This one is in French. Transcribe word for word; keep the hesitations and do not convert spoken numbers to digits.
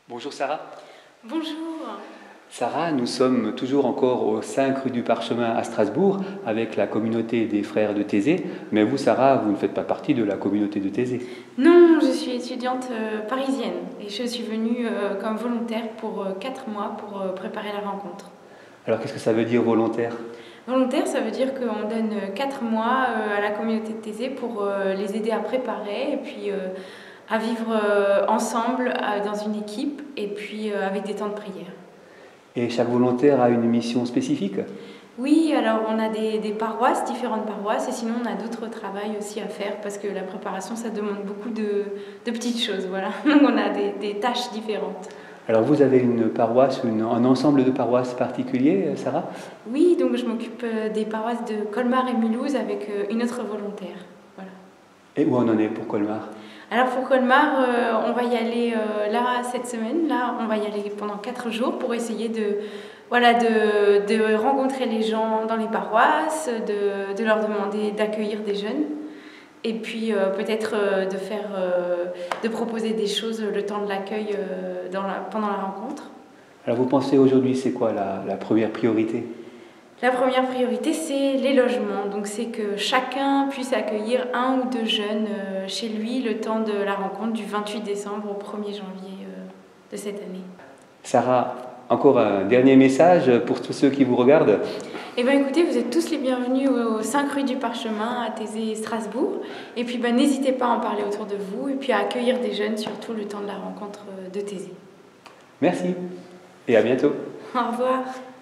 Bonjour Sarah. Bonjour. Sarah, nous sommes toujours encore au cinq rue du Parchemin à Strasbourg avec la communauté des frères de Thésée. Mais vous Sarah, vous ne faites pas partie de la communauté de Thésée. Non, je suis étudiante euh, parisienne et je suis venue euh, comme volontaire pour euh, quatre mois pour euh, préparer la rencontre. Alors qu'est-ce que ça veut dire volontaire? Volontaire, ça veut dire qu'on donne quatre mois euh, à la communauté de Thésée pour euh, les aider à préparer et puis euh, à vivre euh, ensemble euh, dans une équipe et puis euh, avec des temps de prière. Et chaque volontaire a une mission spécifique? Oui, alors on a des, des paroisses, différentes paroisses, et sinon on a d'autres travails aussi à faire parce que la préparation, ça demande beaucoup de, de petites choses, voilà. Donc on a des, des tâches différentes. Alors vous avez une paroisse, une, un ensemble de paroisses particuliers, Sarah? Oui, donc je m'occupe des paroisses de Colmar et Mulhouse avec une autre volontaire, voilà. Et où on en est pour Colmar? Alors pour Colmar, euh, on va y aller euh, là cette semaine, là on va y aller pendant quatre jours pour essayer de, voilà, de, de rencontrer les gens dans les paroisses, de, de leur demander d'accueillir des jeunes et puis euh, peut-être euh, de faire, euh, de proposer des choses le temps de l'accueil euh, dans la, pendant la rencontre. Alors vous pensez aujourd'hui c'est quoi la, la première priorité? La première priorité, c'est les logements. Donc, c'est que chacun puisse accueillir un ou deux jeunes euh, chez lui le temps de la rencontre du vingt-huit décembre au premier janvier euh, de cette année. Sarah, encore un dernier message pour tous ceux qui vous regardent? Eh bien, écoutez, vous êtes tous les bienvenus au cinq rue du Parchemin à Thésée et Strasbourg. Et puis, ben, n'hésitez pas à en parler autour de vous et puis à accueillir des jeunes, surtout le temps de la rencontre de Thésée. Merci et à bientôt. Au revoir.